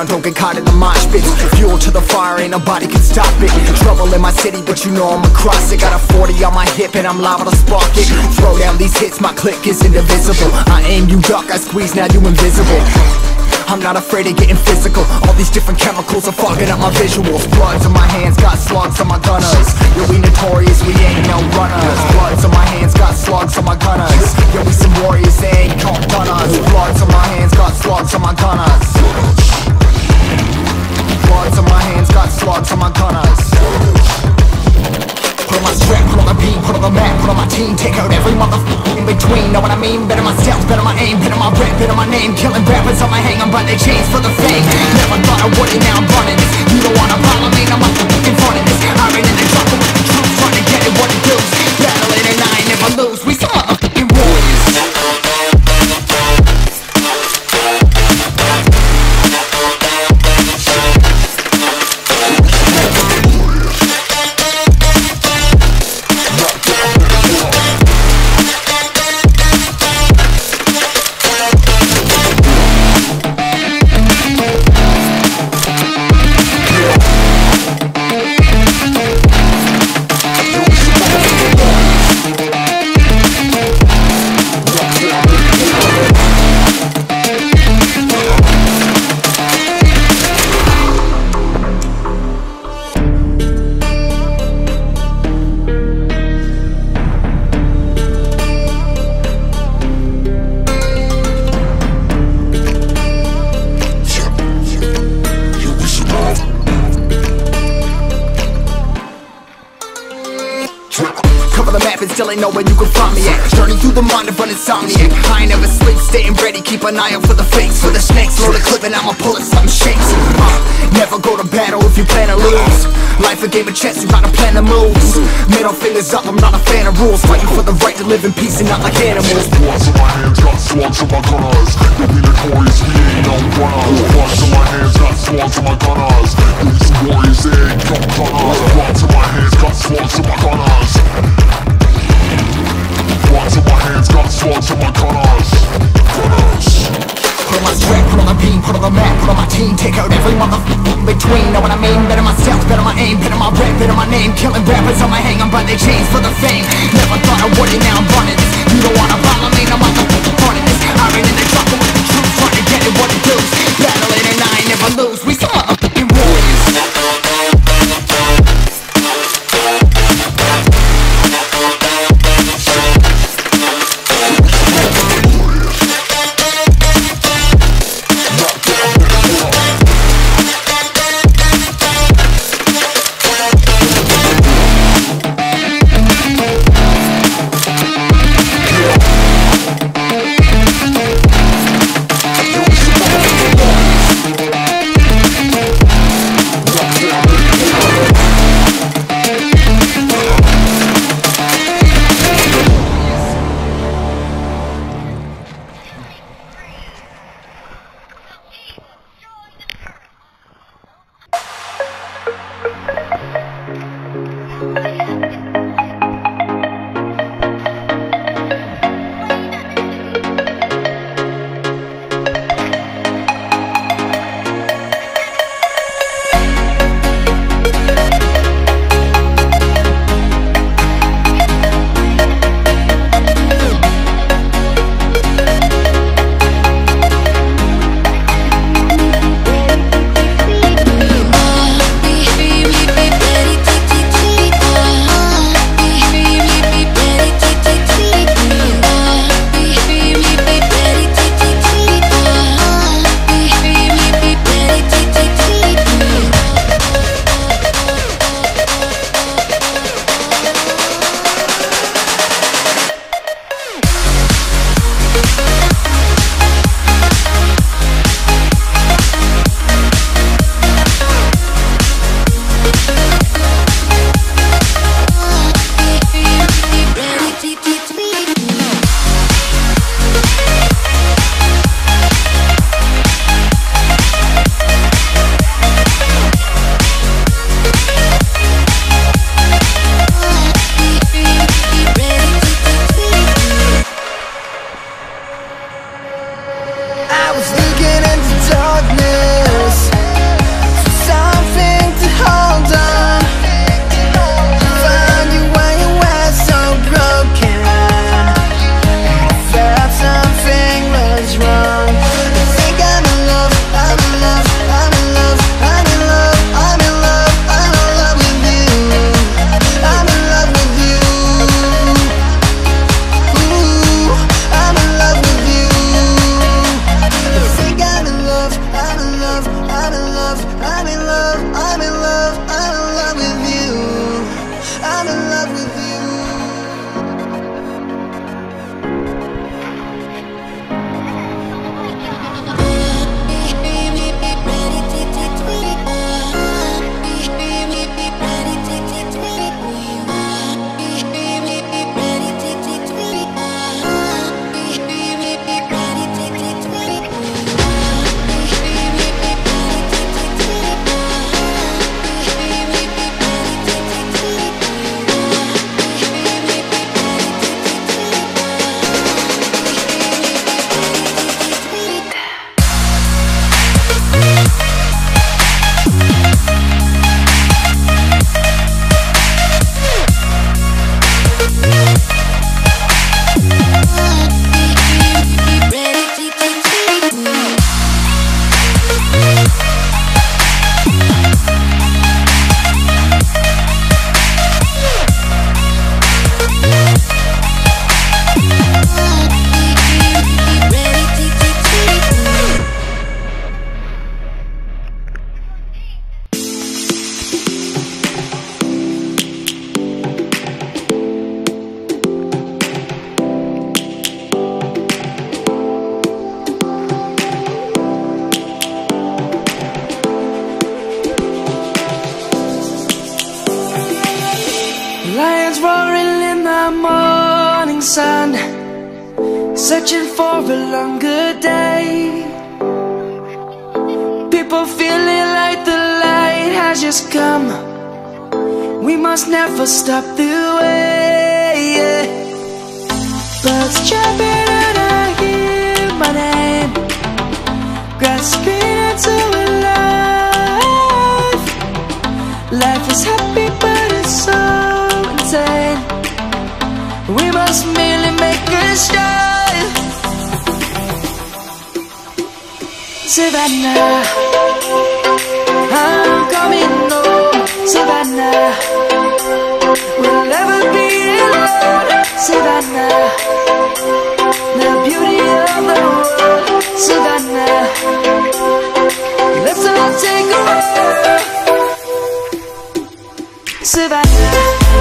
ground, don't get caught in the mosh pit. Fuel to the fire, ain't nobody can stop it. Trouble in my city, but you know I'm across it. Got a 40 on my hip and I'm liable to spark it. Throw down these hits, my click is indivisible. I aim, you duck, I squeeze, now you invisible. I'm not afraid of getting physical. All these different chemicals are fogging up my visuals. Bloods on my hands, got slugs on my gunners. Yo, we notorious, we ain't no runners. Bloods on my hands, got slugs on my gunners. Yo, we some warriors, they ain't called gunners. Bloods on my hands, got slugs on my gunners. Bloods on my hands, got slugs on my gunners. Put on my strap, put on the beat, put on the map, put on my team. Take out every motherfucker in between. Know what I mean? Better my stealth, better my aim, better my rep, better my name. Killing rappers on my hang, I'm by their chains for the fame. Never thought I would it, now I'm running this. You don't wanna follow me, I'm up in front of this. I ran in the jungle with the troops, trying to get it what it does. Battling and I ain't never lose, we some motherfucking warriors. Cover the map and still ain't know where you can find me at. Journey through the mind of an insomniac. I ain't never sleep, staying ready, keep an eye out for the fakes. For the snakes, load the clip and I'ma pull it, something shakes. Never go to battle if you plan to lose. Life a game of chess, you gotta plan the moves. Middle fingers up, I'm not a fan of rules. Fighting for the right to live in peace and not like animals. Bloods in my hands, got slugs in my gunners. Yo, we notorious, we ain't no runners. Bloods in my hands, got slugs in my gunners. Yo, we some warriors, they ain't no gunners. Bloods in my hands, got slugs in my gunners. Bloods in my hands, got slugs in my gunners. Put on my strap, put on the beam, put on the map, put on my team. Take out every motherfucker in between. Know what I mean? Better my stealth, better my aim, better my rep, better my name. Killing rappers on my hang, I'm by their chains for the fame. Never thought I would it, now I'm running this. You don't wanna follow me, I'm out the front of this. I ran in the jungle with the troops, trying to get it what it does. Battling and I ain't never lose, we some motherfucking warriors. Yeah. Lions roaring in the morning sun, searching for a longer day. People feeling like the light has just come. We must never stop the way. Birds chirping and I hear my name, grasping into a life. Life is happy but it's so insane. We must merely make a start. Savannah, I'm coming home. Savannah, we'll never be alone. Savannah, the beauty of the world. Savannah, let's all take a walk. Savannah,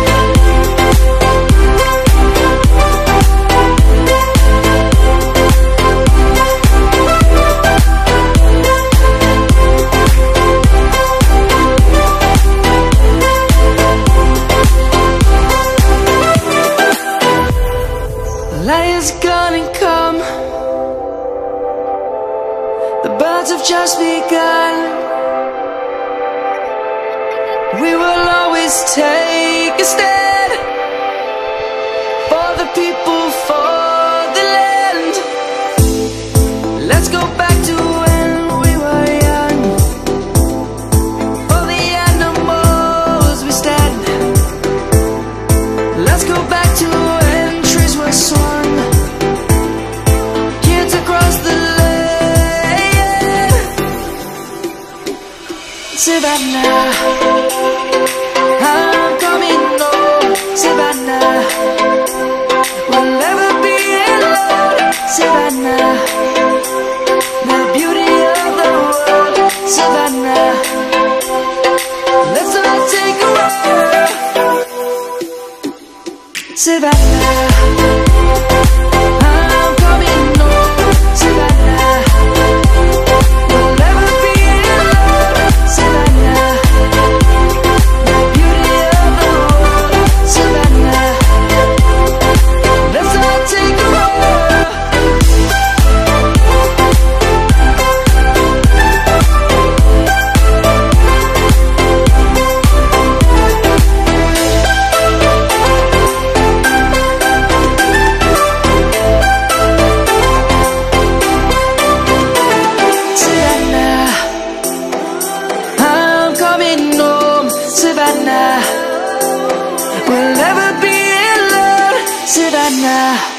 light is gonna come. The birds have just begun. We will always take a stand for the people, for the land. Let's go back to when we were young. For the animals we stand. Let's go back to when trees were swung, kids across the land. Savannah, I'm coming home. Savannah, we'll never be alone. Savannah, the beauty of the world. Savannah, let's all take a walk. Savannah, I'm coming home. Savannah, we'll never be alone. Savannah, the beauty of the world. Savannah, let's all take a walk. Savannah, I'm coming home. Savannah, we'll never be alone. Savannah.